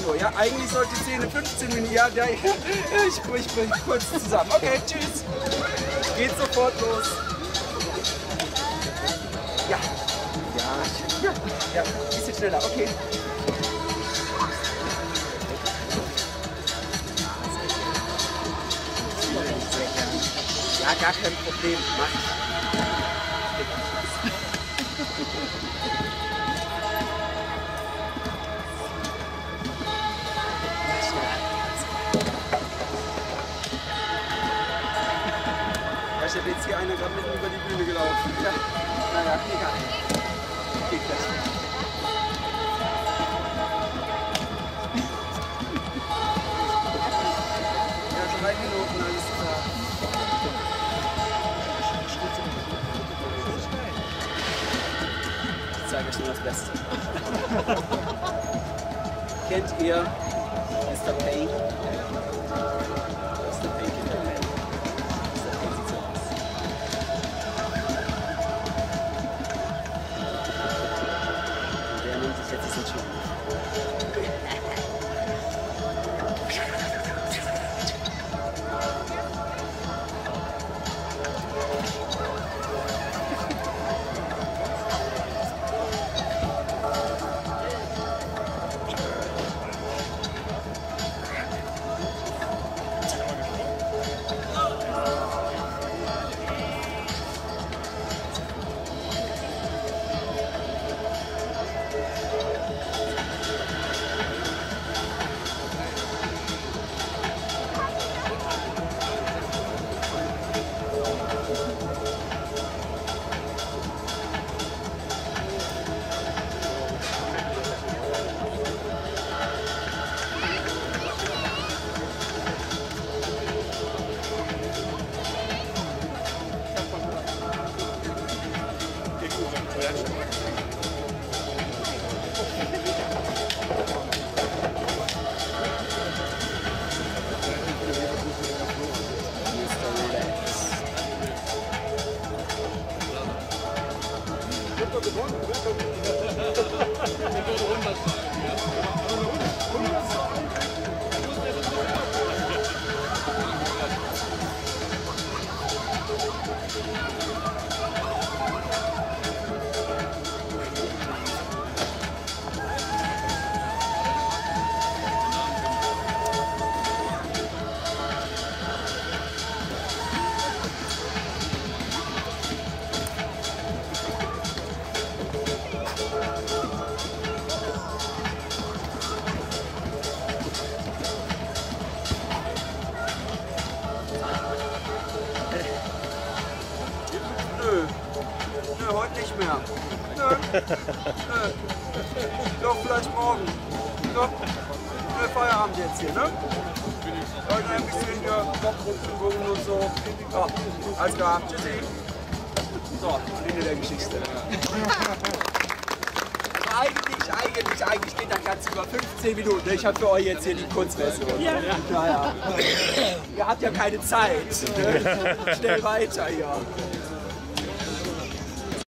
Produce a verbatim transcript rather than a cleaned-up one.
nur. Ja, eigentlich sollte die Szene fünfzehn Minuten. Ja, ja, ich, ich bring kurz zusammen. Okay, tschüss. Geht sofort los. Ja, ja, ja, ja, ein bisschen schneller. Okay. Ja, gar kein Problem. Mach ich. Ich habe jetzt hier einer gerade mitten über die Bühne gelaufen. Ja, naja, egal. Geht gleich. Ja, drei Minuten, alles klar. Ich zeige euch nur das Beste. Kennt ihr Mister Payne? Mister Payne kennt ihr nicht. Mister Payne sieht so aus. Und der nimmt sich jetzt diesen Schuh. Heute nicht mehr. Nö. Nö. Doch, vielleicht morgen. Doch. Nö, Feierabend jetzt hier, ne? Heute ein bisschen hier Bockrunden und so. Ja, alles klar. Tschüssi. So, Ende der Geschichte. Also eigentlich, eigentlich, eigentlich geht das Ganze über fünfzehn Minuten. Ich habe für euch jetzt hier die Kurzversion. Ja. Ja, ja. Ihr habt ja keine Zeit. Ne? Schnell weiter, ja.